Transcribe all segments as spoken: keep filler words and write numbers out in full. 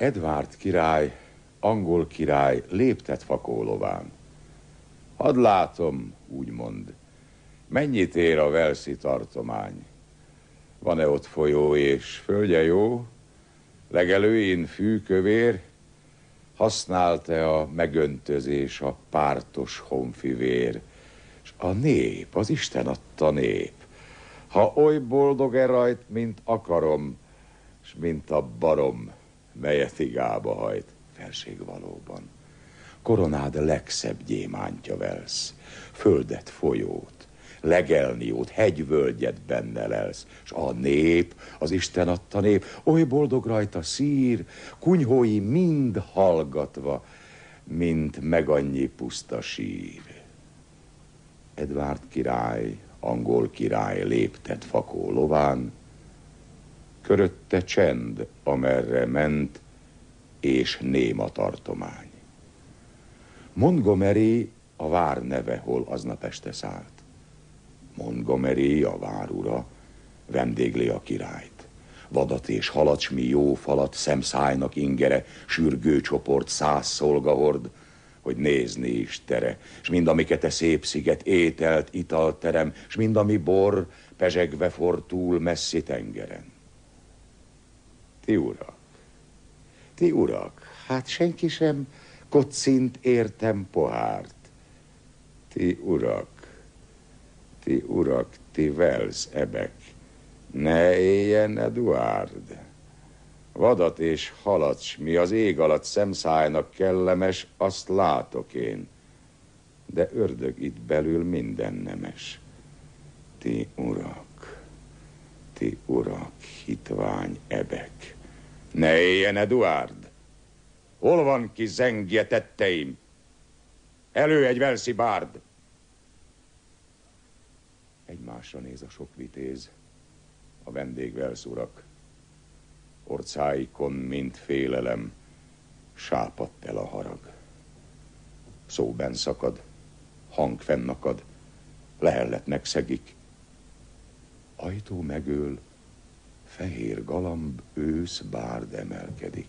Edvárd király, angol király léptet fakólován. Hadd látom, úgymond, mennyit ér a Walesi tartomány. Van-e ott folyó és földje jó? Legelőin fűkövér? Használt-e a megöntözés a pártos honfivér? S a nép, az Isten adta nép, ha oly boldog-e rajt, mint akarom, s mint a barom, melyet igába hajt, felség valóban. Koronád legszebb gyémántja Walesz, földet, folyót, legelniót, hegyvölgyet benne lelsz, s a nép, az Isten adta nép, oly boldog rajta szír, kunyhói mind hallgatva, mint meg annyi puszta sír. Edvárd király, angol király léptet fakó lován, körötte csend, amerre ment, és néma tartomány. Montgomery a vár neve, hol aznap este szállt. Montgomery, a várura, vendégli a királyt. Vadat és halat, s mi jó falat, szemszájnak ingere, sürgő csoport, száz szolgahord, hogy nézni is tere, s mind amiket e szép sziget ételt, italterem, s mind ami bor, pezsegve for túl messzi tengeren. Ti urak, ti urak, hát senki sem kocint értem pohárt. Ti urak, ti urak, ti Wales ebek, ne éljen Eduárd. Vadat és halat, s mi az ég alatt szemszájnak kellemes, azt látok én. De ördög itt belül minden nemes. Ti urak, ti urak, hitvány ebek, ne éljen Eduárd. Hol van ki zengje tetteim? Elő egy walesi bárd. Egymásra néz a sok vitéz, a vendég Wales urak. Orcáikon, mint félelem, sápadt el a harag. Szó benn szakad, hang fennakad, lehellet megszegik. Ajtó megöl, fehér galamb ősz bárd emelkedik.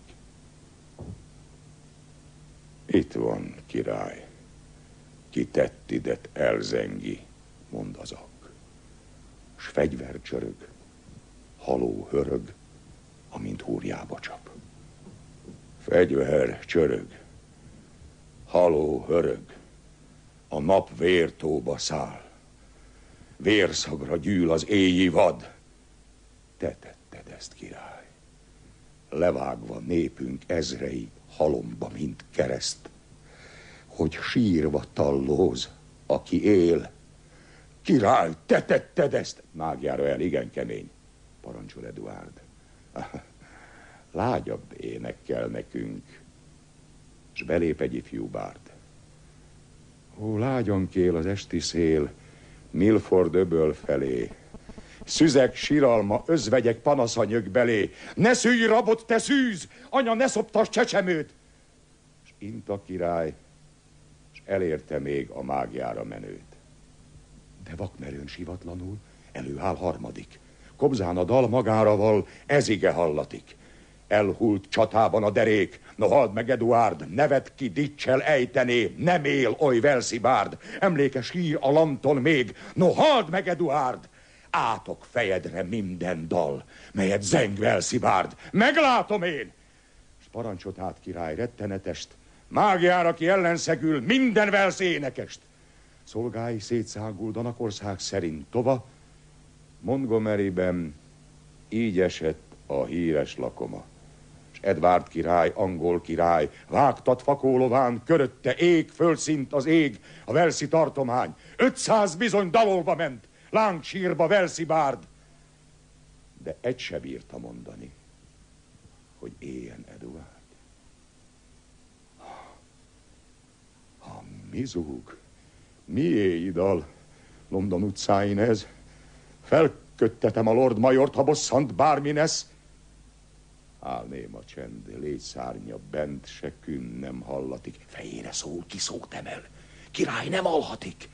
Itt van, király, ki tettidet elzengi, mond az ak. S fegyver csörög, haló hörög, amint húrjába csap. Fegyver csörög, haló hörög, a nap vértóba száll. Vérszagra gyűl az éji vad. Te tetted ezt, király. Levágva népünk ezrei halomba, mint kereszt, hogy sírva tallóz, aki él. Király, te tetted ezt! Mágjára el, igen kemény, parancsol Eduárd. Lágyabb énekkel nekünk, s belép egy ifjú bárd. Ó, lágyan kél az esti szél, Milford öböl felé. Szüzek, siralma, özvegyek panasza nyög belé. Ne szűj rabot, te szűz! Anya, ne szoptass csecsemőt! S int a király, s elérte még a mágjára menőt. De vakmerőn sivatlanul előáll harmadik. Kobzán a dal magára val, ezige hallatik. Elhult csatában a derék, no halld meg Eduárd, nevet ki dicsel ejtené, nem él oly walesi bárd. Emlékes hír a lanton még, no halld meg Eduárd. Átok fejedre minden dal, melyet zeng walesi bárd. Meglátom én! S parancsot át király rettenetest, mágjára ki ellenszegül minden Wales énekest. Szolgái szétszáguldanak ország szerint tova, Montgomeryben így esett a híres lakoma. S Edvárd király, angol király, vágtat fakólován, körötte ég, földszint az ég, a walesi tartomány. Ötszáz bizony dalolva ment, lángsírba walesi bárd. De egy se bírta mondani, hogy éljen Eduárd. Ha mi zúg, mi éj dal, London utcáin ez? Felköttetem a Lord Majort, ha bosszant bármi nesz. Áll néma csend, légyszárnya bent, se kün nem hallatik. Fejére szól, ki szót emel, király nem alhatik.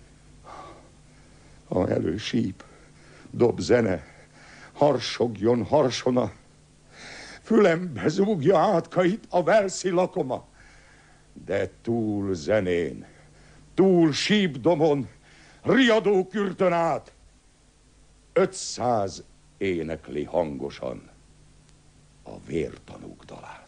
Ha elősíp, dob zene, harsogjon harsona, fülembe zúgja átkait a verszi lakoma. De túl zenén, túl sípdomon, riadó kürtön át, ötszáz énekli hangosan a vértanúk dalát.